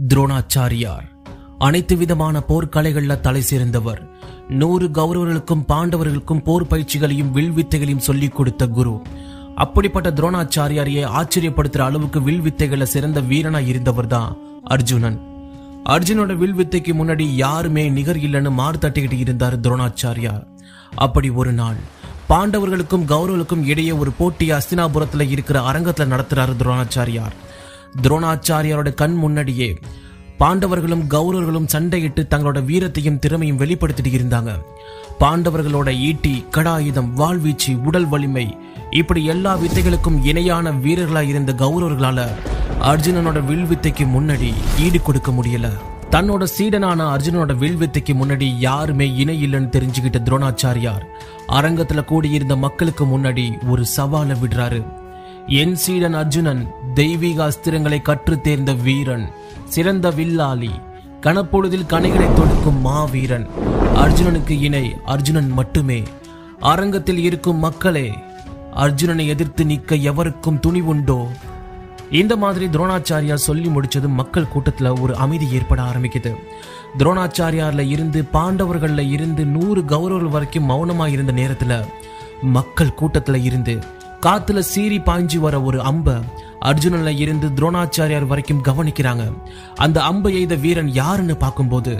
துரோணாச்சாரியார் அனைத்து விதமான போர்க்கலைகள்ல தலை சேர்ந்தவர். 100 கௌரவர்களுக்கும் பாண்டவர்களுக்கும் போர் பயிற்சிகளையும் வில்வித்தைகளையும் சொல்லிக் கொடுத்த குரு. அப்படிப்பட்ட துரோணாச்சாரியாரையே ஆச்சரியப்படுத்துற அளவுக்கு வில்வித்தைகளை சிறந்த வீரனா இருந்தவர் தான் அர்ஜுனன். அர்ஜுனோட வில்வித்தைக்கு முன்னாடி யாருமே நிகர் இல்லைன்னு மாறு தட்டிக்கிட்டு இருந்தார் துரோணாச்சாரியார். அப்படி ஒரு நாள் பாண்டவர்களுக்கும் கௌரவர்களுக்கும் இடையே ஒரு போட்டியை அஸ்தினாபுரத்துல இருக்கிற அரங்கத்துல நடத்துறாரு துரோணாச்சாரியார். துரோணாச்சாரியாரோட கண் முன்னாடியே பாண்டவர்களும் கௌரவர்களும் சண்டையிட்டு தங்களோட வீரத்தையும் திறமையும் வெளிப்படுத்திட்டு இருந்தாங்க. பாண்டவர்களோட ஈட்டி, கடாயுதம், வாழ்வீச்சு, உடல் வலிமை, இப்படி எல்லா வித்தைகளுக்கும் இணையான வீரர்களா இருந்த கௌரவர்களால அர்ஜுனனோட வில்வித்தைக்கு முன்னாடி ஈடு கொடுக்க முடியல. தன்னோட சீடனான அர்ஜுனனோட வில்வித்தைக்கு முன்னாடி யாருமே இணை இல்லைன்னு தெரிஞ்சுக்கிட்ட துரோணாச்சாரியார் அரங்கத்துல கூடியிருந்த மக்களுக்கு முன்னாடி ஒரு சவாலை விடுறாரு. என் சீடன் அர்ஜுனன் தெய்வீக அஸ்திரங்களை கற்று தேர்ந்த வீரன், சிறந்த வில்லாளி, கணப்பொழுதில் கணைகளை தொடுக்கும் மாவீரன். அர்ஜுனனுக்கு இணை அர்ஜுனன் மட்டுமே. அரங்கத்தில் இருக்கும் மக்களே, அர்ஜுனனை எதிர்த்து நிற்க எவருக்கும் துணிவுண்டோ? இந்த மாதிரி துரோணாச்சாரியார் சொல்லி முடிச்சது மக்கள் கூட்டத்துல ஒரு அமைதி ஏற்பட ஆரம்பிக்குது. துரோணாச்சாரியார்ல இருந்து பாண்டவர்கள்ல இருந்து 100 கௌரவர்கள் வரைக்கும் மௌனமா இருந்த நேரத்துல மக்கள் கூட்டத்துல இருந்து காத்துல சீறி பாய்ஞ்சு வர ஒரு அம்ப அர்ஜுனன்ல இருந்து துரோணாச்சாரியார் வரைக்கும் கவனிக்கிறாங்க. அந்த அம்பை எய்த வீரன் யாருன்னு பார்க்கும்போது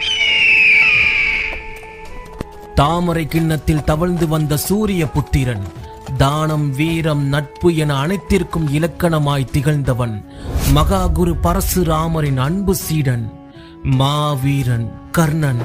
தாமரை கிண்ணத்தில் தவழ்ந்து வந்த சூரிய புத்திரன், தானம், வீரம், நட்பு என அனைத்திற்கும் இலக்கணமாய் திகழ்ந்தவன், மகாகுரு பரசுராமரின் அன்பு சீடன், மாவீரன் கர்ணன்.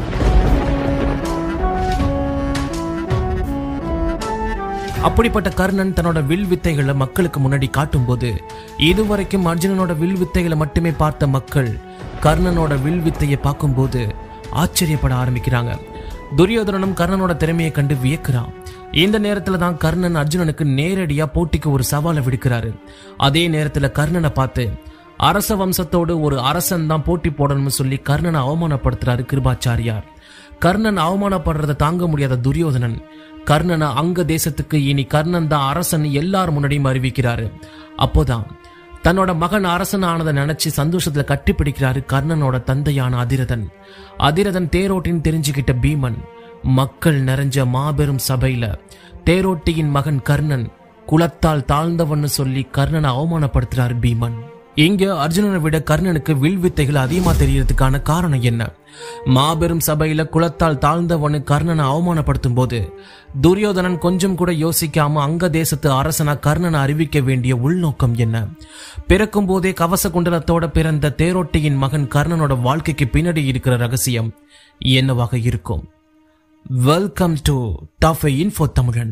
அப்படிப்பட்ட கர்ணன் தன்னோட வில் வித்தைகளை மக்களுக்கு முன்னாடி காட்டும் போது இதுவரைக்கும் அர்ஜுனனோட வில் வித்தைகளை மட்டுமே பார்த்த மக்கள் கர்ணனோட வில் வித்தையை பார்க்கும் போது ஆச்சரியப்பட ஆரம்பிக்கிறாங்க. துரியோதனனும் கர்ணனோட திறமையை கண்டு வியக்கிறான். இந்த நேரத்துல தான் கர்ணன் அர்ஜுனனுக்கு நேரடியா போட்டிக்கு ஒரு சவாலை விடுக்கிறாரு. அதே நேரத்துல கர்ணனை பார்த்து அரச வம்சத்தோடு ஒரு அரசன் தான் போட்டி போடணும்னு சொல்லி கர்ணனை அவமானப்படுத்துறாரு கிருபாச்சாரியார். கர்ணன் அவமானப்படுறதை தாங்க முடியாத துரியோதனன் கர்ணனை அங்க தேசத்துக்கு இனி கர்ணன் தான் அரசன் எல்லார் முன்னாடியும் அறிவிக்கிறாரு. அப்போதான் தன்னோட மகன் அரசன் ஆனதை நினைச்சு சந்தோஷத்துல கட்டிப்பிடிக்கிறாரு கர்ணனோட தந்தையான அதிரதன். அதிரதன் தேரோட்டின்னு தெரிஞ்சுக்கிட்ட பீமன் மக்கள் நிறைஞ்ச மாபெரும் சபையில தேரோட்டியின் மகன் கர்ணன் குலத்தால் தாழ்ந்தவன்னு சொல்லி கர்ணனை அவமானப்படுத்துறாரு பீமன். இங்க அர்ஜுனனை விட கர்ணனுக்கு வில் வித்தைகள் அதிகமா தெரியறதுக்கான காரணம் என்ன? மாபெரும் சபையில குலத்தால் தாழ்ந்தவனு கர்ணனை அவமானப்படுத்தும் போது துரியோதனன் கொஞ்சம் கூட யோசிக்காம அங்க தேசத்து அரசனா கர்ணனை அறிவிக்க வேண்டிய உள்நோக்கம் என்ன? பிறக்கும் போதே கவச குண்டலத்தோட பிறந்த தேரோட்டியின் மகன் கர்ணனோட வாழ்க்கைக்கு பின்னாடி இருக்கிற ரகசியம் என்னவாக இருக்கும்? வெல்கம் டு டாப் இன்ஃபோ தமிழன்.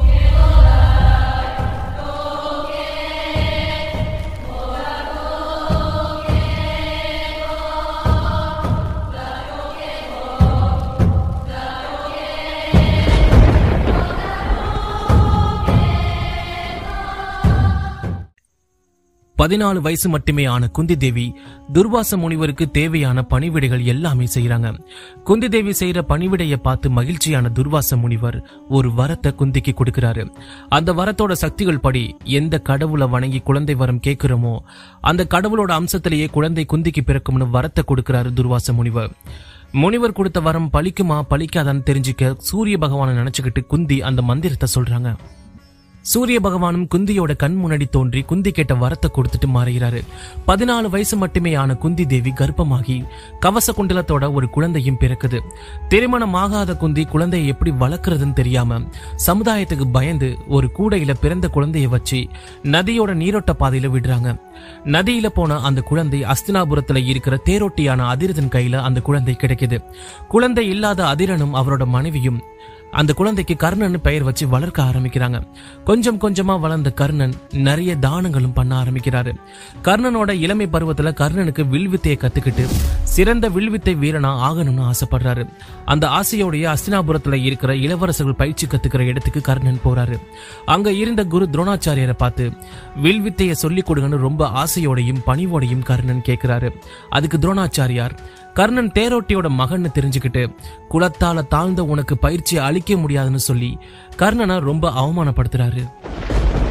14 வயசு மட்டுமே ஆன குந்தி தேவி துர்வாச முனிவருக்கு தேவையான பணிவிடைகள் எல்லாமே செய்யறாங்க. குந்தி தேவி செய்யற பணிவிடைய பார்த்து மகிழ்ச்சியான துர்வாச முனிவர் ஒரு வரத்தை குந்திக்கு கொடுக்கிறாரு. அந்த வரத்தோட சக்திகள் படி எந்த கடவுளை வணங்கி குழந்தை வரம் கேட்கிறோமோ அந்த கடவுளோட அம்சத்திலேயே குழந்தை குந்திக்கு பிறக்கும்னு வரத்தை கொடுக்கிறாரு துர்வாச முனிவர். முனிவர் கொடுத்த வரம் பலிக்குமா பலிக்காதான்னு தெரிஞ்சுக்க சூரிய பகவானை நினைச்சுக்கிட்டு குந்தி அந்த மந்திரத்தை சொல்றாங்க. சூரிய பகவானும் குந்தியோட கண் முன்னாடி தோன்றி குந்தி கேட்ட வரத்தை கொடுத்துட்டு மாறுகிறாரு. 14 வயசு மட்டுமே ஆன குந்தி தேவி கர்ப்பமாகி கவச குண்டலத்தோட ஒரு குழந்தையும் பிறக்குது. திருமணம் ஆகாத குந்தி குழந்தையை எப்படி வளர்க்கறதுன்னு தெரியாம சமுதாயத்துக்கு பயந்து ஒரு கூடையில பிறந்த குழந்தைய வச்சு நதியோட நீரோட்ட பாதையில விடுறாங்க. நதியில போன அந்த குழந்தை அஸ்தினாபுரத்துல இருக்கிற தேரோட்டியான அதிரதன் கையில அந்த குழந்தை கிடைக்குது. குழந்தை இல்லாத அதிரனும் அவரோட மனைவியும் அந்த குழந்தைக்கு கர்ணன் பெயர் வச்சு வளர்க்க ஆரம்பிக்கிறாங்க. கொஞ்சம் கொஞ்சமா வளர்ந்த கர்ணன் நிறைய தானங்களும் பண்ண ஆரம்பிக்கிறாரு. கர்ணனோட இளமை பருவத்துல கர்ணனுக்கு வில்வித்தையை கத்துக்கிட்டு சிறந்த வில்வித்தை வீரனா ஆகணும்னு ஆசைப்படுறாரு. அந்த ஆசையோடைய அஸ்தினாபுரத்துல இருக்கிற இளவரசர்கள் பயிற்சி கத்துக்கிற இடத்துக்கு கர்ணன் போறாரு. அங்க இருந்த குரு துரோணாச்சாரியரை பார்த்து வில்வித்தையை சொல்லிக் கொடுங்கன்னு ரொம்ப ஆசையோடையும் பணிவோடையும் கர்ணன் கேட்கிறாரு. அதுக்கு துரோணாச்சாரியார் கர்ணன் தேரோட்டியோட மகன்னு தெரிஞ்சுக்கிட்டு குலத்தால தாழ்ந்த உனக்கு பயிற்சி அளிக்க முடியாதுன்னு சொல்லி கர்ணனை ரொம்ப அவமானப்படுத்துறாரு.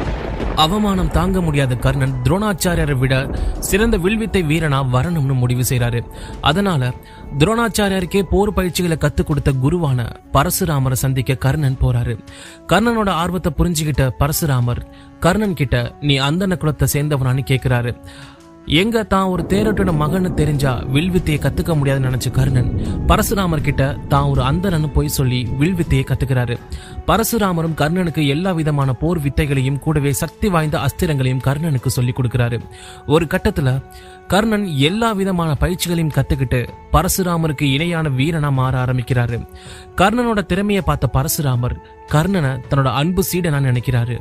அவமானம் தாங்க முடியாத கர்ணன் துரோணாச்சாரியரை விட சிறந்த வில்வித்தை வீரனா வரணும்னு முடிவு செய்யறாரு. அதனால துரோணாச்சாரியருக்கே போர் பயிற்சிகளை கத்துக் கொடுத்த குருவான பரசுராமரை சந்திக்க கர்ணன் போறாரு. கர்ணனோட ஆர்வத்தை புரிஞ்சுக்கிட்ட பரசுராமர் கர்ணன் கிட்ட நீ அந்தன குலத்தை சேர்ந்தவனான்னு கேக்குறாரு. எங்க தான் ஒரு தேரோட்டோட மகன்னு தெரிஞ்சா வில்வித்தையை கத்துக்க முடியாதுன்னு நினைச்ச கர்ணன் பரசுராமர் கிட்ட தான் ஒரு அந்தனன்னு போய் சொல்லி வில்வித்தையை கத்துக்கிறாரு. பரசுராமரும் கர்ணனுக்கு எல்லா விதமான போர் வித்தைகளையும் கூடவே சக்தி வாய்ந்த அஸ்திரங்களையும் கர்ணனுக்கு சொல்லி கொடுக்கிறாரு. ஒரு கட்டத்துல கர்ணன் எல்லா விதமான பயிற்சிகளையும் கத்துக்கிட்டு பரசுராமருக்கு இணையான வீரனா மாற ஆரம்பிக்கிறாரு. கர்ணனோட திறமையை பார்த்த பரசுராமர் கர்ணனை தன்னோட அன்பு சீடனா நினைக்கிறாரு.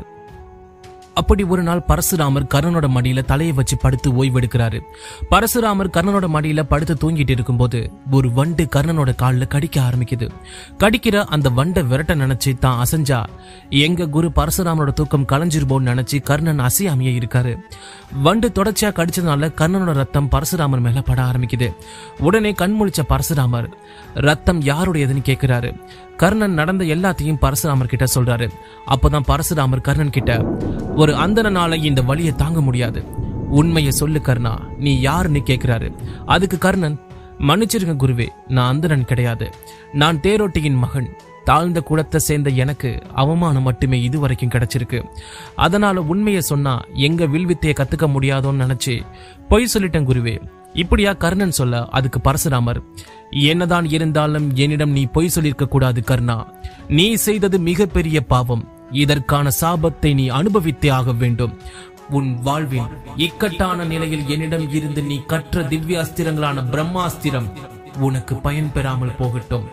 அப்படி ஒரு நாள் பரசுராமர் கர்ணனோட மடியில தலையை வச்சு படுத்து ஓய்வெடுக்கிறாரு. பரசுராமர் கர்ணனோட மடியில படுத்து தூங்கிட்டு இருக்கும்போது ஒரு வண்டு கர்ணனோட காலில் கடிக்க ஆரம்பிக்குது. கடிக்கிற அந்த வண்டை விரட்ட நினைச்சு தான் அசைஞ்சா எங்க குரு பரசுராமரோட தூக்கம் கலைஞ்சிருப்போன்னு நினைச்சு கர்ணன் அசையாமையே இருக்காரு. வண்டு தொடர்ச்சியா கடிச்சதுனால கர்ணனோட ரத்தம் பரசுராமர் மேல பட ஆரம்பிக்குது. உடனே கண் முழிச்ச பரசுராமர் ரத்தம் யாருடையதுன்னு கேட்கிறாரு. கர்ணன் நடந்த எல்லாத்தையும் பரசுராமர் கிட்ட சொல்றாரு. அப்பதான் பரசுராமர் கர்ணன் கிட்ட ஒரு அந்தனால இந்த வலியை தாங்க முடியாது, உண்மையை சொல்லு கர்ணா, நீ யாருன்னு கேட்கிறாரு. அதுக்கு கர்ணன் மன்னிச்சிருங்க குருவே, நான் அந்தனன் கிடையாது, நான் தேரோட்டியின் மகன். தாழ்ந்த குலத்தை சேர்ந்த எனக்கு அவமானம் மட்டுமே இதுவரைக்கும் கிடைச்சிருக்கு. அதனால உண்மையை சொன்னா எங்க வில்வித்தையை கத்துக்க முடியாதோன்னு நினைச்சு பொய் சொல்லிட்டேன் குருவே. இப்படியா கர்ணன் சொல்ல அதுக்கு பரசுராமர் என்னதான் இருந்தாலும் என்னிடம் நீ பொய் சொல்லிருக்க கூடாது கர்ணா. நீ செய்தது மிகப்பெரிய பாவம். இதற்கான சாபத்தை நீ அனுபவித்தே ஆக வேண்டும். உன் வாழ்வின் இக்கட்டான நிலையில் என்னிடம் இருந்து நீ கற்ற திவ்ய அஸ்திரங்களான பிரம்மாஸ்திரம் உனக்கு பயன் பெறாமல் போகட்டும்.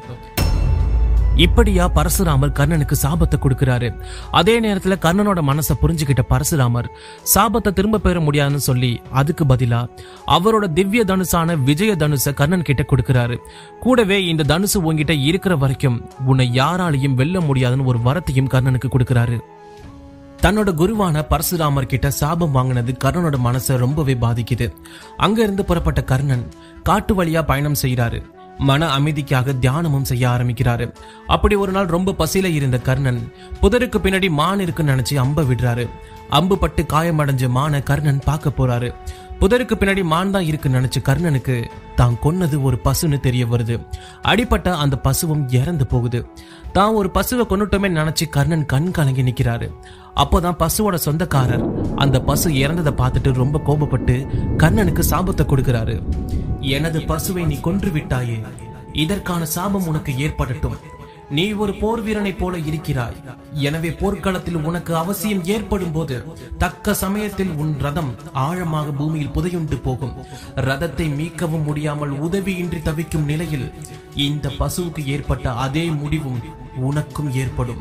இப்படியா பரசுராமர் கர்ணனுக்கு சாபத்தை கொடுக்கிறாரு. அதே நேரத்துல கர்ணனோட மனசை புரிஞ்சுக்கிட்ட பரசுராமர் சாபத்தை திரும்ப பெற முடியாதுன்னு சொல்லி அதுக்கு பதிலா அவரோட திவ்ய தனுசான விஜய தனுசை கர்ணன் கிட்ட கொடுக்கிறாரு. கூடவே இந்த தனுசு உன்கிட்ட இருக்கிற வரைக்கும் உன்னை யாராலையும் வெல்ல முடியாதுன்னு ஒரு வரத்தையும் கர்ணனுக்கு கொடுக்கிறாரு. தன்னோட குருவான பரசுராமர் கிட்ட சாபம் வாங்கினது கர்ணனோட மனசை ரொம்பவே பாதிக்குது. அங்க இருந்து புறப்பட்ட கர்ணன் காட்டு வழியா பயணம் செய்யறாரு. மன அமைதிக்காக தியானமும் செய்ய ஆரம்பிக்கிறாரு. அப்படி ஒரு நாள் ரொம்ப பசியில இருந்த கர்ணன் புதருக்கு பின்னாடி மான் இருக்குன்னு நினைச்சு அம்ப விடுறாரு. அம்பு பட்டு காயமடைஞ்ச மான கர்ணன் பார்க்க போறாரு. புதருக்கு பின்னாடி மான் தான் இருக்குன்னு நினைச்சு கர்ணனுக்கு தான் கொன்னது ஒரு பசுன்னு தெரிய வருது. அடிப்பட்ட அந்த பசுவும் இறந்து போகுது. தான் ஒரு பசுவை கொன்னுட்டோமே நினைச்சு கர்ணன் கண் கலங்கி நிக்கிறாரு. அப்போதான் பசுவோட சொந்தக்காரர் அந்த பசு இறந்ததை பார்த்துட்டு ரொம்ப கோபப்பட்டு கர்ணனுக்கு சாபத்தை கொடுக்கிறாரு. எனது பசுவை நீ கொன்று விட்டாயே, இதற்கான சாபம் உனக்கு ஏற்படட்டும். நீ ஒரு போர் வீரனை போல இருக்கிறாய். எனவே போர்க்களத்தில் உனக்கு அவசியம் ஏற்படும் போது தக்க சமயத்தில் உன் ரதம் ஆழமாக பூமியில் புதையுண்டு போகும். ரதத்தை மீட்கவும் முடியாமல் உதவியின்றி தவிக்கும் நிலையில் இந்த பசுவுக்கு ஏற்பட்ட அதே முடிவும் உனக்கும் ஏற்படும்.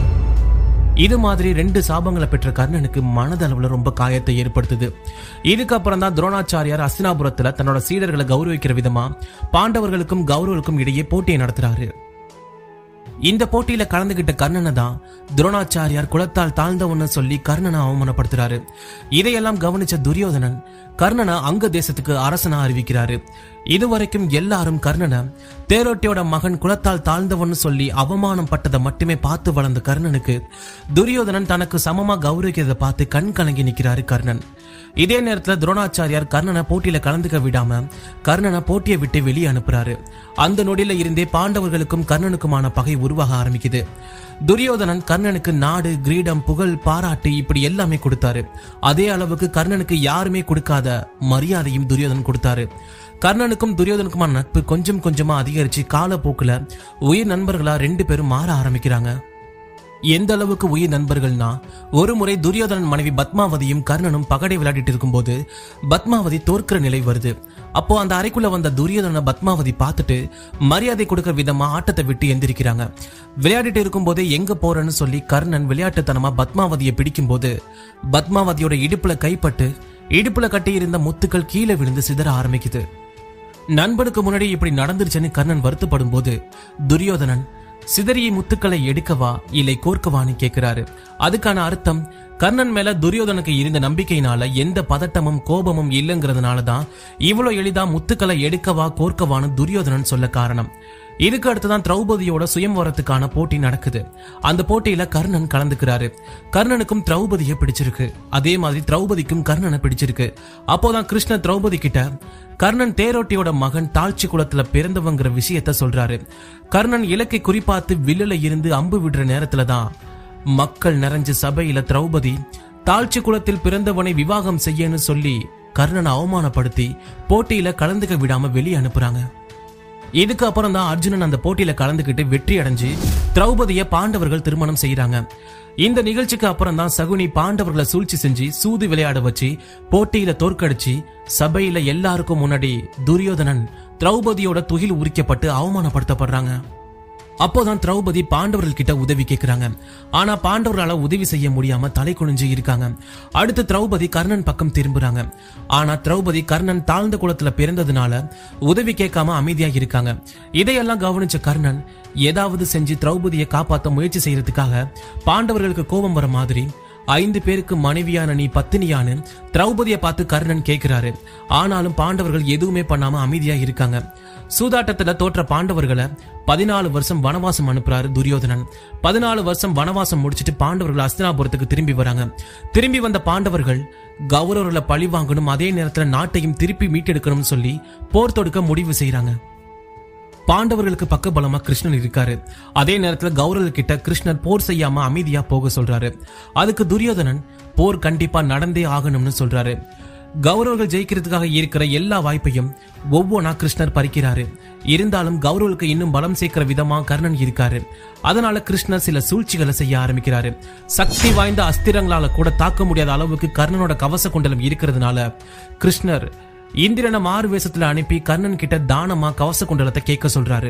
இது மாதிரி 2 சாபங்களை பெற்ற கர்ணனுக்கு மனதளவுல ரொம்ப காயத்தை ஏற்படுத்துது. இதுக்கப்புறம் தான் துரோணாச்சாரியார் அஸ்தினாபுரத்துல தன்னோட சீடர்களை கௌரவிக்கிற விதமா பாண்டவர்களுக்கும் கௌரவர்களுக்கும் இடையே போட்டியை நடத்துறாரு. இந்த போட்டியில கலந்துகிட்ட கர்ணனை தான் துரோணாச்சாரியார் குலத்தால் தாழ்ந்தவன்னு சொல்லி கர்ணனை அவமானப்படுத்துறாரு. இதையெல்லாம் கவனிச்ச துரியோதனன் கர்ணனை அங்க தேசத்துக்கு அரசனா அறிவிக்கிறாரு. இதுவரைக்கும் எல்லாரும் கர்ணனை தேரோட்டியோட மகன் குலத்தால் தாழ்ந்தவன்னு சொல்லி அவமானம் பட்டதை மட்டுமே பார்த்து வளர்ந்த கர்ணனுக்கு துரியோதனன் தனக்கு சமமா கௌரவிக்கிறத பார்த்து கண் கலங்கி நிற்கிறாரு கர்ணன். இதே நேரத்துல துரோணாச்சாரியார் கர்ணனை போட்டியில கலந்துக்க விடாம கர்ணனை போட்டியை விட்டு வெளியே அனுப்புறாரு. அந்த நொடியில இருந்தே பாண்டவர்களுக்கும் கர்ணனுக்குமான பகை உருவாக ஆரம்பிக்குது. துரியோதனன் கர்ணனுக்கு நாடு, கிரீடம், புகழ், பாராட்டு இப்படி எல்லாமே கொடுத்தாரு. அதே அளவுக்கு கர்ணனுக்கு யாருமே கொடுக்காத மரியாதையும் துரியோதனன் கொடுத்தாரு. கர்ணனுக்கும் துரியோதனுக்குமான நட்பு கொஞ்சம் கொஞ்சமா அதிகரிச்சு காலப்போக்குல உயிர் நண்பர்களா 2 பேரும் மாற ஆரம்பிக்கிறாங்க. எந்த அளவுக்கு உயிர் நண்பர்கள்னா, ஒரு முறை துரியோதனன் மனைவி பத்மாவதியும் கர்ணனும் பகடை விளையாடிட்டு இருக்கும்போது பத்மாவதி தோற்கிற நிலை வருது. அப்போ அந்த அறைக்குள்ள வந்த துரியோதன பத்மாவதி பார்த்துட்டு மரியாதை கொடுக்கிற விதமா ஆட்டத்தை விட்டு எந்திரிக்கிறாங்க. விளையாடிட்டு இருக்கும் போதே எங்க போறேன்னு சொல்லி கர்ணன் விளையாட்டுத்தனமா பத்மாவதியை பிடிக்கும் போது பத்மாவதியோட இடுப்புல கைப்பட்டு இடுப்புல கட்டி இருந்த முத்துக்கள் கீழே விழுந்து சிதற ஆரம்பிக்குது. நண்பனுக்கு முன்னாடி இப்படி நடந்துருச்சுன்னு கர்ணன் வருத்தப்படும் போது துரியோதனன் சிதறிய முத்துக்களை எடுக்கவா இல்லை கோர்க்கவான்னு கேட்கிறாரு. அதுக்கான அர்த்தம் கர்ணன் மேல துரியோதனுக்கு இருந்த நம்பிக்கையினால எந்த பதட்டமும் கோபமும் இல்லைங்கிறதுனாலதான் இவ்வளவு எளிதா முத்துக்களை எடுக்கவா கோர்க்கவான்னு துரியோதனன் சொல்ல காரணம். இதுக்கு அடுத்துதான் திரௌபதியோட சுயம்வரத்துக்கான போட்டி நடக்குது. அந்த போட்டியில கர்ணன் கலந்துக்கிறாரு. கர்ணனுக்கும் திரௌபதியை பிடிச்சிருக்கு. அதே மாதிரி திரௌபதிக்கும் கர்ணனை பிடிச்சிருக்கு. அப்போதான் கிருஷ்ணர் திரௌபதி கிட்ட கர்ணன் தேரோட்டியோட மகன் தாழ்ச்சி குலத்துல பிறந்தவங்கிற விஷயத்த சொல்றாரு. கர்ணன் இலக்கை குறிப்பாத்து வில்லுல இருந்து அம்பு விடுற நேரத்துலதான் மக்கள் நிறைஞ்ச சபையில திரௌபதி தாழ்ச்சி குலத்தில் பிறந்தவனை விவாகம் செய்யன்னு சொல்லி கர்ணனை அவமானப்படுத்தி போட்டியில கலந்துக்க விடாம வெளியே அனுப்புறாங்க. இதுக்கு அப்புறம் தான் அர்ஜுனன் அந்த போட்டியில கலந்துக்கிட்டு வெற்றி அடைஞ்சு திரௌபதியை பாண்டவர்கள் திருமணம் செய்யறாங்க. இந்த நிகழ்ச்சிக்கு அப்புறம் தான் சகுனி பாண்டவர்களை சூழ்ச்சி செஞ்சு சூது விளையாட வச்சு போட்டியில தோற்கடிச்சு சபையில எல்லாருக்கும் முன்னாடி துரியோதனன் திரௌபதியோட துகில் உரிக்கப்பட்டு அவமானப்படுத்தப்படுறாங்க. அப்போதான் திரௌபதி பாண்டவர்கள் கிட்ட உதவி கேட்கிறாங்க. ஆனா பாண்டவர்களால உதவி செய்ய முடியாம தலை குனிஞ்சு இருக்காங்க. அடுத்து திரௌபதி கர்ணன் பக்கம் திரும்புறாங்க. ஆனா திரௌபதி கர்ணன் தாழ்ந்த குலத்துல பிறந்ததுனால உதவி கேட்காம அமைதியா இருக்காங்க. இதையெல்லாம் கவனிச்ச கர்ணன் ஏதாவது செஞ்சு திரௌபதியை காப்பாற்ற முயற்சி செய்யறதுக்காக பாண்டவர்களுக்கு கோபம் வர மாதிரி 5 பேருக்கு மனைவியான நீ பத்தினியான்னு திரௌபதியை பார்த்து கர்ணன் கேட்கிறாரு. ஆனாலும் பாண்டவர்கள் எதுவுமே பண்ணாம அமைதியா இருக்காங்க. சூதாட்டத்துல தோற்ற பாண்டவர்களை 14 வருஷம் வனவாசம் அனுப்புறாரு துரியோதனன். 14 வருஷம் வனவாசம் முடிச்சிட்டு பாண்டவர்கள் அஸ்தினாபுரத்துக்கு திரும்பி வராங்க. திரும்பி வந்த பாண்டவர்கள் கௌரவர்களை பழி வாங்கணும், அதே நேரத்துல நாட்டையும் திருப்பி மீட்டெடுக்கணும்னு சொல்லி போர் தொடுக்க முடிவு செய்யறாங்க. பாண்டவர்களுக்கு பக்கபலமா கிருஷ்ணன் இருக்காரு. அதே நேரத்துல கௌரவர்கள் கிட்ட கிருஷ்ணர் போர் செய்யாம அமைதியா போக சொல்றாரு. அதுக்கு துரியோதனன் போர் கண்டிப்பா நடந்தே ஆகணும்னு சொல்றாரு. கௌரவர்கள் ஜெயிக்கிறதுக்காக இருக்கிற எல்லா வாய்ப்பையும் ஒவ்வொன்னா கிருஷ்ணர் பறிக்கிறாரு. இருந்தாலும் கௌரவர்களுக்கு இன்னும் பலம் சேர்க்கிற விதமா கர்ணன் இருக்காரு. அதனால கிருஷ்ணர் சில சூழ்ச்சிகளை செய்ய ஆரம்பிக்கிறாரு. சக்தி வாய்ந்த அஸ்திரங்களால கூட தாக்க முடியாத அளவுக்கு கர்ணனோட கவச குண்டலம் இருக்கிறதுனால கிருஷ்ணர் இந்திரனை மாறு வேஷத்துல அனுப்பி கர்ணன் கிட்ட தானமா கவச குண்டலத்தை கேட்க சொல்றாரு.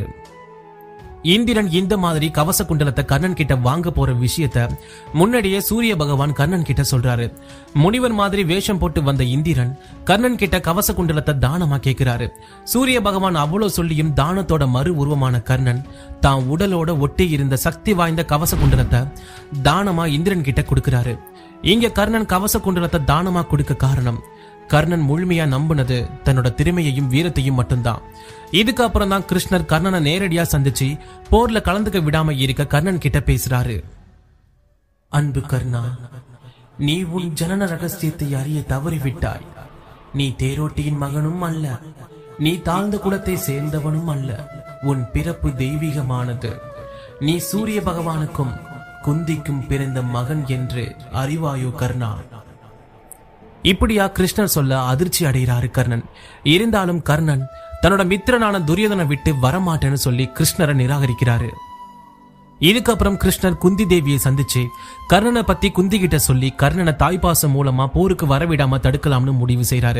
இந்திரன் இந்த மாதிரி கவச குண்டலத்தை கர்ணன் கிட்ட வாங்க போற விஷயத்த முன்னாடியே சூரிய பகவான் கர்ணன் கிட்ட சொல்றாரு. முனிவர் மாதிரி வேஷம் போட்டு வந்த இந்திரன் கர்ணன் கிட்ட கவச குண்டலத்தை தானமா கேட்கிறாரு. சூரிய பகவான் அவ்வளவு சொல்லியும் தானத்தோட மறு உருவமான கர்ணன் தான் உடலோட ஒட்டி இருந்த சக்தி வாய்ந்த கவச குண்டலத்தை தானமா இந்திரன் கிட்ட கொடுக்கிறாரு. இங்க கர்ணன் கவச குண்டலத்தை தானமா கொடுக்க காரணம் கர்ணன் முழுமையா நம்பினது தன்னோட திறமையையும் வீரத்தையும் மட்டும்தான். இதுக்கு அப்புறம் தான் கிருஷ்ணர் கர்ணனை நேரடியா சந்திச்சு போர்ல கலந்துக்க விடாம இருக்க கர்ணன் கிட்ட பேசுறாரு. அன்பு கர்ணா, நீ உன் ஜனன ரகசியத்தை அறிய தவறிவிட்டாய். நீ தேரோட்டியின் மகனும் அல்ல, நீ தாழ்ந்த குலத்தை சேர்ந்தவனும் அல்ல. உன் பிறப்பு தெய்வீகமானது. நீ சூரிய பகவானுக்கும் குந்திக்கும் பிறந்த மகன் என்று அறிவாயோ கர்ணா. இப்படியா கிருஷ்ணர் சொல்ல அதிர்ச்சி அடைகிறாரு கர்ணன். இருந்தாலும் கர்ணன் தன்னோட மித்திரனான துரியோதனை விட்டு வரமாட்டேன்னு சொல்லி கிருஷ்ணரை நிராகரிக்கிறாரு. இதுக்கப்புறம் கிருஷ்ணர் குந்தி தேவியை சந்திச்சு கர்ணனை பத்தி குந்தி கிட்ட சொல்லி கர்ணனை தாய்ப்பாசம் மூலமா போருக்கு வரவிடாம தடுக்கலாம்னு முடிவு செய்யறாரு.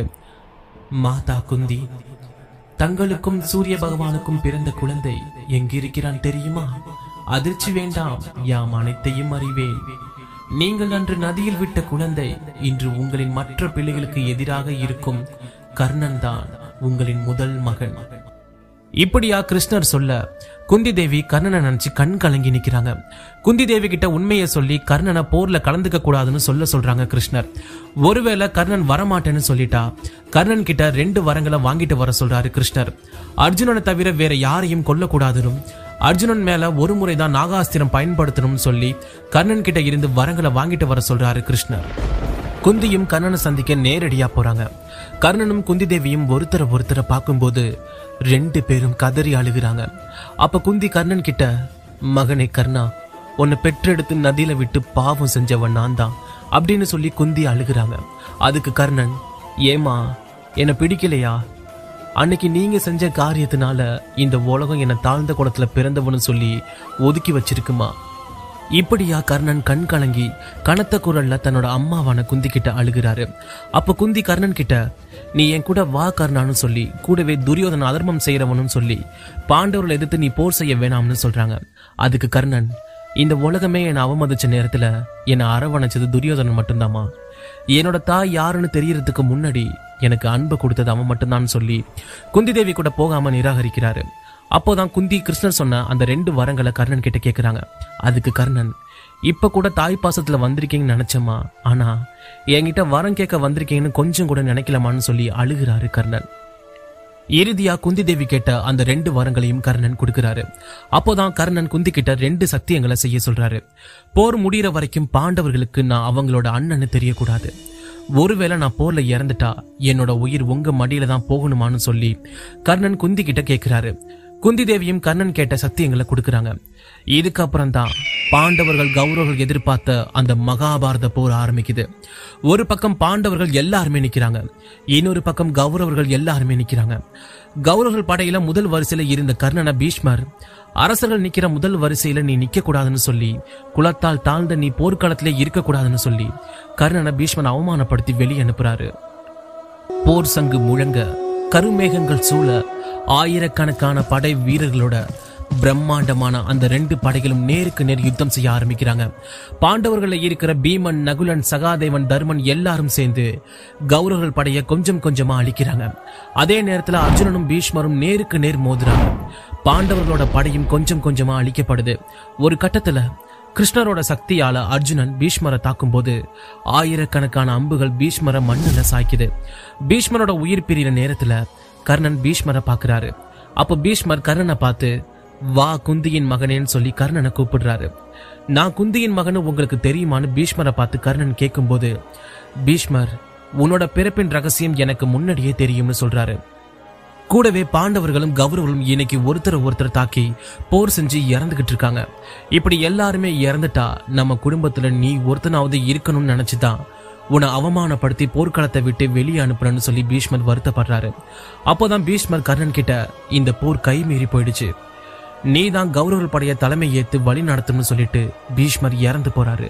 மாதா குந்தி, தங்களுக்கும் சூரிய பகவானுக்கும் பிறந்த குழந்தை எங்கிருக்கிறான் தெரியுமா? அதிர்ச்சி வேண்டாம், யாம் அனைத்தையும் அறிவேன். நீங்கள் அன்று நதியில் விட்ட குழந்தை இன்று உங்களின் மற்ற பிள்ளைகளுக்கு எதிராக இருக்கும் கர்ணன் தான் உங்களின் முதல் மகன். இப்படியா கிருஷ்ணர் சொல்ல குந்தி தேவி கர்ணனை நினைச்சு கண் கலங்கி நிக்கிறாங்க. குந்தி தேவி கிட்ட உண்மையை சொல்லி கர்ணனை போர்ல கலந்துக்க கூடாதுன்னு சொல்றாங்க கிருஷ்ணர். ஒருவேளை கர்ணன் வரமாட்டேன்னு சொல்லிட்டா கர்ணன் கிட்ட 2 வரங்களை வாங்கிட்டு வர சொல்றாரு கிருஷ்ணர். அர்ஜுனனை தவிர வேற யாரையும் கொல்லக்கூடாதுன்னு, அர்ஜுனன் மேல ஒரு முறைதான் நாகாஸ்திரம் பயன்படுத்தணும்னு சொல்லி கர்ணன் கிட்ட இருந்து வரங்களை வாங்கிட்டு வர சொல்றாரு கிருஷ்ணர். குந்தியும் கர்ணனை சந்திக்க நேரடியா போறாங்க. கர்ணனும் குந்தி தேவியும் ஒருத்தரை பார்க்கும்போது 2 பேரும் கதறி அழுகிறாங்க. அப்ப குந்தி கர்ணன் கிட்ட, மகனே கர்ணா, உன்னை பெற்றெடுத்து நதியில விட்டு பாவம் செஞ்சவன் நான் தான் அப்படின்னு சொல்லி குந்தி அழுகிறாங்க. அதுக்கு கர்ணன், ஏமா என்னை பிடிக்கலையா? அன்னைக்கு நீங்க செஞ்ச காரியத்தினால இந்த உலகம் என்னை தாழ்ந்த குலத்துல பிறந்தவனு சொல்லி ஒதுக்கி வச்சிருக்குமா? இப்படியா கர்ணன் கண் கலங்கி கனத்த குரல்ல தன்னோட அம்மாவான குந்தி கிட்ட அழுகிறாரு. அப்ப குந்தி கர்ணன் கிட்ட, நீ என் கூட வா கர்ணான்னு சொல்லி கூடவே துரியோதன அதர்மம் செய்யறவனும் சொல்லி பாண்டவர்களை எதிர்த்து நீ போர் செய்ய வேணாம்னு சொல்றாங்க. அதுக்கு கர்ணன், இந்த உலகமே என்னை அவமதிச்ச நேரத்துல என்னை அரவணைச்சது துரியோதனன் மட்டும்தாமா. என்னோட தாய் யாருன்னு தெரியறதுக்கு முன்னாடி எனக்கு அன்பு கொடுத்தது அவன் மட்டும்தான் சொல்லி குந்தி தேவி கூட போகாம நிராகரிக்கிறாரு. அப்போதான் குந்தி கிருஷ்ணர் சொன்ன அந்த 2 வரங்களை கர்ணன் கிட்ட கேட்கிறாங்க. அதுக்கு கர்ணன், இப்ப கூட தாய் பாசத்துல வந்திருக்கீங்கன்னு நினைச்சமா, ஆனா என்கிட்ட வரம் கேட்க வந்திருக்கீங்கன்னு கொஞ்சம் கூட நினைக்கலாமான்னு சொல்லி அழுகிறாரு கர்ணன். இறுதியா குந்தி தேவி கேட்ட அந்த 2 வரங்களையும் கர்ணன் கொடுக்கிறாரு. அப்போதான் கர்ணன் குந்தி கிட்ட 2 சத்தியங்களை செய்ய சொல்றாரு. போர் முடிகிற வரைக்கும் பாண்டவர்களுக்கு நான் அவங்களோட அண்ணன்னு தெரியக்கூடாது. ஒருவேளை நான் போர்ல இறந்துட்டா என்னோட உயிர் உங்க மடியில தான் போகணுமான்னு சொல்லி கர்ணன் குந்தி கிட்ட கேட்கிறாரு. குந்தி தேவியும் கர்ணன் கேட்ட சத்தியங்களை கொடுக்கறாங்க. இதுக்கப்புறம் தான் பாண்டவர்கள் கௌரவர்கள் எதிர்பார்த்த அந்த மகாபாரத போர் ஆரம்பிக்குது. ஒரு பக்கம் பாண்டவர்கள் எல்லாருமே நிக்கிறாங்க, இன்னொரு பக்கம் கௌரவர்கள் எல்லாருமே நிக்கிறாங்க. கௌரவர்கள் படையில முதல் வரிசையில இருந்த கர்ணனை பீஷ்மர் அரசர்கள் நிக்கிற முதல் வரிசையில நீ நிக்க கூடாதுன்னு சொல்லி, குலத்தால் தாழ்ந்த நீ போர்க்களத்திலே இருக்க கூடாதுன்னு சொல்லி கர்ணனை பீஷ்மன் அவமானப்படுத்தி வெளியே அனுப்புறாரு. போர் சங்கு முழங்க, கருமேகங்கள் சூழ, ஆயிரக்கணக்கான படை வீரர்களோட பிரம்மாண்டமான அந்த 2 படைகளும் நேருக்கு நேர் யுத்தம் செய்ய ஆரம்பிக்கிறாங்க. பாண்டவர்கள் இருக்கிற பீமன், நகுலன், சகாதேவன், தர்மன் எல்லாரும் சேர்ந்து கௌரவர்கள் படைய கொஞ்சம் கொஞ்சமா அழிக்கிறாங்க. அதே நேரத்துல அர்ஜுனனும் பீஷ்மரும் நேருக்கு நேர் மோதுறாங்க. பாண்டவர்களோட படையும் கொஞ்சம் கொஞ்சமா அழிக்கப்படுது. ஒரு கட்டத்துல கிருஷ்ணரோட சக்தியால அர்ஜுனன் பீஷ்மரை தாக்கும் போது ஆயிரக்கணக்கான அம்புகள் பீஷ்மரை மண்ணுல சாய்க்குது. பீஷ்மரோட உயிர் பிரிகிற நேரத்துல கர்ணன் பீஷ்மரை பாக்குறாரு. அப்ப பீஷ்மர் கர்ணனை பார்த்து, வா குந்தியின் மகனேன்னு சொல்லி கர்ணனை கூப்பிடுறாரு. நான் குந்தியின் மகனு உங்களுக்கு தெரியுமான்னு பீஷ்மரை பார்த்து கர்ணன் கேட்கும் போது, பீஷ்மர் உன்னோட பிறப்பின் ரகசியம் எனக்கு முன்னாடியே தெரியும்னு சொல்றாரு. கூடவே பாண்டவர்களும் கௌரவர்களும் இன்னைக்கு ஒருத்தர் தாக்கி போர் செஞ்சு இறந்துகிட்டு இருக்காங்க. இப்படி எல்லாருமே இறந்துட்டா நம்ம குடும்பத்துல நீ ஒருத்தனாவது இருக்கணும்னு நினைச்சுதான் உன்னை அவமானப்படுத்தி போர்க்களத்தை விட்டு வெளியே அனுப்புறன்னு சொல்லி பீஷ்மர் வருத்தப்படுறாரு. அப்போதான் பீஷ்மர் கர்ணன் கிட்ட, இந்த போர் கை மீறி போயிடுச்சு, நீ தான் கௌரவர்கள் படைய தலைமை ஏத்து வழி நடத்தும்னு சொல்லிட்டு பீஷ்மர் இறந்து போறாரு.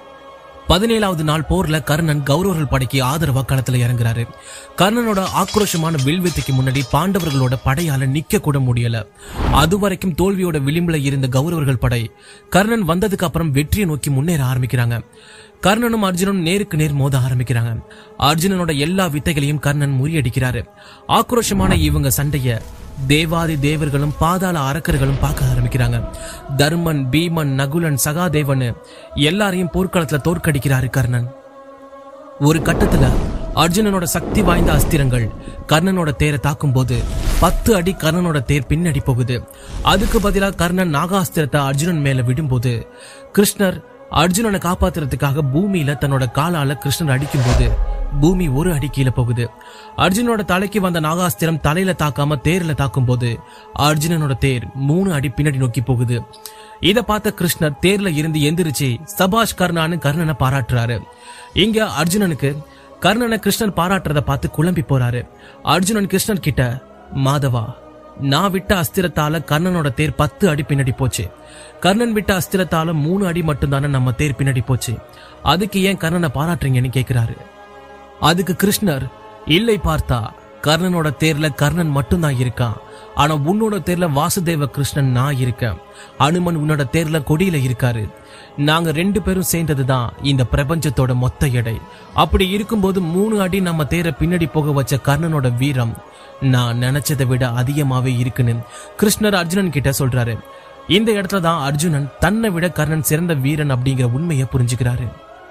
17வது நாள் போர்ல கர்ணன் கௌரவர்கள் படைக்கு ஆதரவா களத்துல இறங்குறாரு. கர்ணனோட ஆக்ரோஷமான வில்வித்தைக்கு முன்னாடி பாண்டவர்களோட படையால நிக்க கூட முடியல. அதுவரைக்கும் தோல்வியோட விளிம்புல இருந்த கௌரவர்கள் படை கர்ணன் வந்ததுக்கு அப்புறம் வெற்றியை நோக்கி முன்னேற ஆரம்பிக்கிறாங்க. கர்ணனும் அர்ஜுனனும் நேருக்கு நேர் மோத ஆரம்பிக்கிறாங்க. அர்ஜுனனோட எல்லா வித்தைகளையும் கர்ணன் முறியடிக்கிறாரு. ஆக்ரோஷமான இவங்க சண்டைய தேவாதி தேவர்களும் பாதாள அரக்கர்களும் பார்க்க ஆரம்பிக்கிறாங்க. தர்மன், பீமன், நகுலன், சகாதேவன் எல்லாரையும் போர்க்களத்துல தோற்கடிக்கிறாரு கர்ணன். ஒரு கட்டத்துல அர்ஜுனனோட சக்தி வாய்ந்த அஸ்திரங்கள் கர்ணனோட தேரை தாக்கும் போது 10 அடி கர்ணனோட தேர் பின்னடி போகுது. அதுக்கு பதிலா கர்ணன் நாகாஸ்திரத்தை அர்ஜுனன் மேல விடும்போது கிருஷ்ணர் அர்ஜுனனை காப்பாத்துறதுக்காக பூமியில தன்னோட காலால கிருஷ்ணர் அடிக்கும் போது பூமி 1 அடி கீழே போகுது. அர்ஜுனோட தலைக்கு வந்த நாகாஸ்திரம் தலையில தாக்காம தேர்ல தாக்கும் போது அர்ஜுனனோட தேர் 3 அடி பின்னாடி நோக்கி போகுது. இத பார்த்த கிருஷ்ணர் தேர்ல இருந்து எந்திரிச்சு சபாஷ் கர்ணான்னு கர்ணனை பாராட்டுறாரு. இங்க அர்ஜுனனுக்கு கர்ணனை கிருஷ்ணர் பாராட்டுறத பார்த்து குழம்பி போறாரு. அர்ஜுனன் கிருஷ்ணன் கிட்ட, மாதவா, நான் விட்ட அஸ்திரத்தால கர்ணனோட தேர் 10 அடி பின்னாடி போச்சு. கர்ணன் விட்ட அஸ்திரத்தால 3 அடி மட்டும்தானே நம்ம தேர் பின்னாடி போச்சு. அதுக்கு ஏன் கர்ணனை பாராட்டுறீங்கன்னு கேக்குறாரு. அதுக்கு கிருஷ்ணர், இல்லை பார்த்தா கர்ணனோட தேர்ல கர்ணன் மட்டும்தான் இருக்கான், ஆனா உன்னோட தேர்ல வாசுதேவ கிருஷ்ணன் நான் இருக்கேன், அனுமன் உன்னோட தேர்ல கொடியில இருக்காரு, நாங்க 2 பேரும் சேர்ந்ததுதான் இந்த பிரபஞ்சத்தோட மொத்த எடை. அப்படி இருக்கும்போது 3 அடி நம்ம தேரை பின்னாடி போக வச்ச கர்ணனோட வீரம் நான் நினைச்சதை விட அதிகமாவே இருக்குன்னு கிருஷ்ணர் அர்ஜுனன் கிட்ட சொல்றாரு. இந்த இடத்துல தான் அர்ஜுனன் தன்னை விட கர்ணன் சிறந்த வீரன் அப்படிங்கிற உண்மையை புரிஞ்சுக்கிறாரு.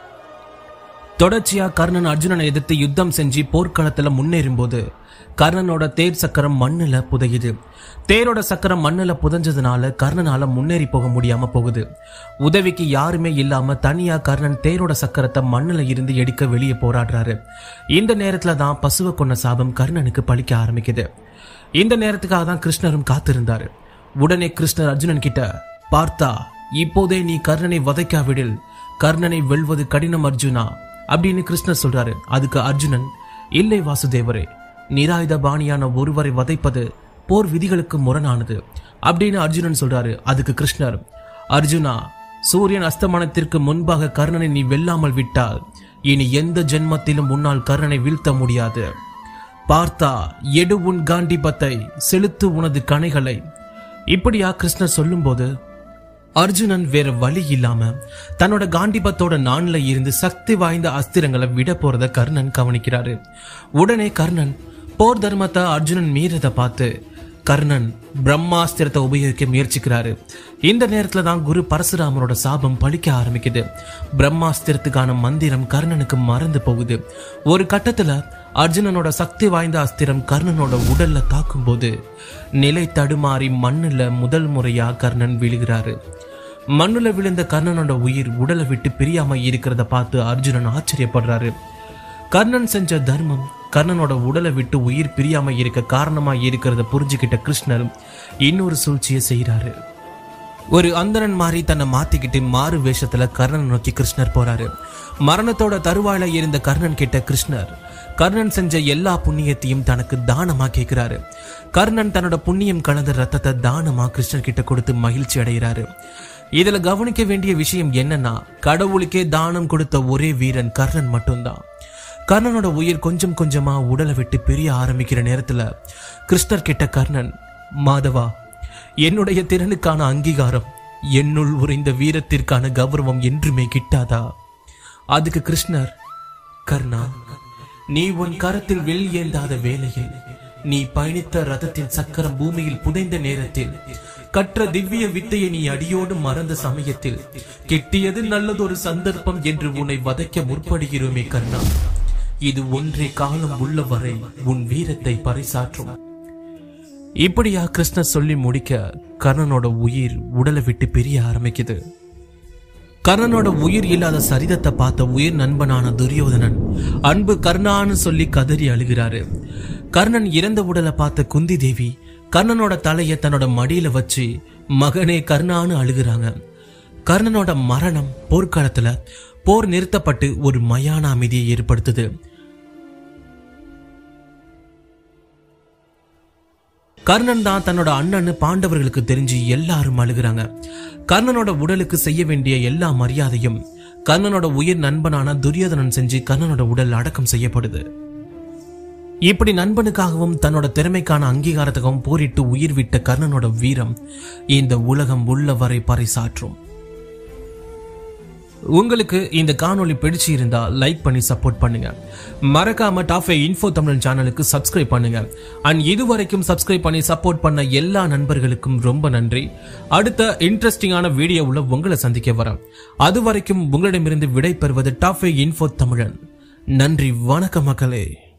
தொடர்ச்சியா கர்ணன் அர்ஜுனனை எதிர்த்து யுத்தம் செஞ்சு போர்க்களத்துல முன்னேறும் போது கர்ணனோட தேர் சக்கரம் மண்ணுல புதையுது. தேரோட சக்கரம் மண்ணுல புதைஞ்சதுனால கர்ணனால முன்னேறி போக முடியாம போகுது. உதவிக்கு யாருமே இல்லாம தனியா கர்ணன் தேரோட சக்கரத்தை மண்ணுல இருந்து எடுக்க வெளியே போராடுறாரு. இந்த நேரத்துல தான் பசுவை கொன்ன சாபம் கர்ணனுக்கு பழிக்க ஆரம்பிக்குது. இந்த நேரத்துக்காக தான் கிருஷ்ணரும் காத்திருந்தாரு. உடனே கிருஷ்ணர் அர்ஜுனன் கிட்ட, பார்த்தா இப்போதே நீ கர்ணனை வதைக்காவிடில் கர்ணனை வெல்வது கடினம் அர்ஜுனா அப்படின்னு கிருஷ்ணர் சொல்றாரு. அதுக்கு அர்ஜுனன், இல்லை வாசுதேவரே, நிராயுத பாணியான ஒருவரை வதைப்பது போர் விதிகளுக்கு முரணானது அப்படின்னு அர்ஜுனன் சொல்றாரு. அதுக்கு கிருஷ்ணர், அர்ஜுனா, சூரியன் அஸ்தமனத்திற்கு முன்பாக கர்ணனை நீ வெல்லாமல் விட்டால் இனி எந்த ஜென்மத்திலும் உன்னால் கர்ணனை வீழ்த்த முடியாது. பார்த்தா எடு உன் காண்டிபத்தை, செலுத்து உனது கணைகளை. இப்படியா கிருஷ்ணர் சொல்லும் போது அர்ஜுனன் வேற வழி இல்லாம தன்னோட காண்டிபத்தோட நான்ல இருந்து சக்தி வாய்ந்த அஸ்திரங்களை விட போறத கர்ணன் கவனிக்கிறாரு. உடனே கர்ணன் போர் தர்மத்தை அர்ஜுனன் மீறத பார்த்து கர்ணன் பிரம்மாஸ்திரத்தை உபயோகிக்க முயற்சிக்கிறாரு. இந்த நேரத்துல தான் குரு பரசுராமரோட சாபம் பலிக்க ஆரம்பிக்குது. பிரம்மாஸ்திரத்துக்கான மந்திரம் கர்ணனுக்கு மறந்து போகுது. ஒரு கட்டத்துல அர்ஜுனனோட சக்தி வாய்ந்த அஸ்திரம் கர்ணனோட உடல்ல தாக்கும் போது நிலை தடுமாறி மண்ணுல முதல் முறையா கர்ணன் விழுகிறாரு. மண்ணுல விழுந்த கர்ணனோட உயிர் உடலை விட்டு பிரியாம இருக்கிறத பார்த்து அர்ஜுனன் ஆச்சரியப்படுறாரு. கர்ணன் செஞ்ச தர்மம் கர்ணனோட உடலை விட்டு உயிர் பிரியாம இருக்க காரணமா இருக்கிறத புரிஞ்சுக்கிட்ட கிருஷ்ணர் இன்னொரு சூழ்ச்சியை செய்யறாரு. ஒரு அந்தணன் மாதிரி தன்னை மாத்திக்கிட்டு மாறு வேஷத்துல கர்ணன் நோக்கி கிருஷ்ணர் போறாரு. மரணத்தோட தருவாயில இருந்த கர்ணன் கிட்ட கிருஷ்ணர் கர்ணன் செஞ்ச எல்லா புண்ணியத்தையும் தனக்கு தானமா கேட்கிறாரு. கர்ணன் தன்னோட புண்ணியம் கலந்த ரத்தத்தை தானமா கிருஷ்ணர் கிட்ட கொடுத்து மகிழ்ச்சி அடைகிறாரு. இதுல கவனிக்க வேண்டிய விஷயம் என்னன்னா, கடவுளுக்கே தானம் கொடுத்த ஒரே வீரன் கர்ணன் மட்டும்தான். கர்ணனோட உயிர் கொஞ்சம் கொஞ்சமா உடலை விட்டு பிரிய ஆரம்பிக்கிற நேரத்துல கிருஷ்ணர் கிட்ட கர்ணன், மாதவா, என்னுடைய திறனுக்கான அங்கீகாரம், என்னுள் உறைந்த வீரத்திற்கான கௌரவம் என்றுமே கிட்டாதா? அதுக்கு கிருஷ்ணர், கர்ணா, நீ உன் கரத்தில் வில் ஏந்தாத வேளையில், நீ பயணித்த ரதத்தின் சக்கரம் பூமியில் புதைந்த நேரத்தில், கற்ற திவ்ய வித்தையை நீ அடியோடு மறந்த சமயத்தில் கிட்டியது நல்லதொரு சந்தர்ப்பம் என்று உன்னை வதைக்க முற்படுகிறோமே கர்ணா. இது ஒன்றே காலம் உள்ள வரை உன் வீரத்தை பறைசாற்றும். இப்படியா கிருஷ்ணர் சொல்லி முடிக்க கர்ணனோட உயிர் உடலை விட்டு பிரிய ஆரம்பிக்குது. கர்ணனோட உயிர் இல்லாத சரிதத்தை பார்த்த உயிர் நண்பனான துரியோதனன் அன்பு கர்ணான்னு சொல்லி கதறி அழுகிறாரு. கர்ணன் இறந்த உடலை பார்த்த குந்தி தேவி கர்ணனோட தலையை தன்னோட மடியில வச்சு மகனே கர்ணான்னு அழுகிறாங்க. கர்ணனோட மரணம் போர்க்களத்துல போர் நிறுத்தப்பட்டு ஒரு மயான அமைதியை ஏற்படுத்துது. கர்ணன் தான் தன்னோட அண்ணன்னு பாண்டவர்களுக்கு தெரிஞ்சு எல்லாரும் அழுகிறாங்க. கர்ணனோட உடலுக்கு செய்ய வேண்டிய எல்லா மரியாதையும் கர்ணனோட உயிர் நண்பனான துரியோதனன் செஞ்சு கர்ணனோட உடல் அடக்கம் செய்யப்படுது. இப்படி நண்பனுக்காகவும் தன்னோட திறமைக்கான அங்கீகாரத்துக்காகவும் போரிட்டு உயிர் விட்ட கர்ணனோட வீரம் இந்த உலகம் உள்ள வரை பறைசாற்றும். உங்களுக்கு இந்த காணொளி பிடிச்சு இருந்தா லைக் பண்ணி சப்போர்ட் பண்ணுங்க. மறக்காம டாப் 5 இன்ஃபோ தமிழ் சேனலுக்கு சப்ஸ்கிரைப் பண்ணுங்க. அண்ட் இதுவரைக்கும் சப்ஸ்கிரைப் பண்ணி சப்போர்ட் பண்ண எல்லா நண்பர்களுக்கும் ரொம்ப நன்றி. அடுத்த இன்ட்ரெஸ்டிங்கான வீடியோவுல உங்களை சந்திக்க வரேன். அது வரைக்கும் உங்களிடமிருந்து விடை பெறுவது டாப் 5 இன்ஃபோ தமிழன். நன்றி, வணக்கம் மக்களே.